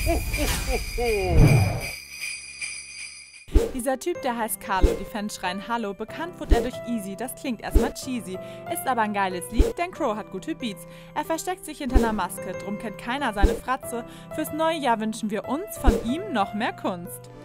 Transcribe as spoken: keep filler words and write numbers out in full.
Dieser Typ, der heißt Carlo, die Fans schreien Hallo, bekannt wurde er durch Easy, das klingt erstmal cheesy, ist aber ein geiles Lied, denn Crow hat gute Beats. Er versteckt sich hinter einer Maske, drum kennt keiner seine Fratze. Fürs neue Jahr wünschen wir uns von ihm noch mehr Kunst.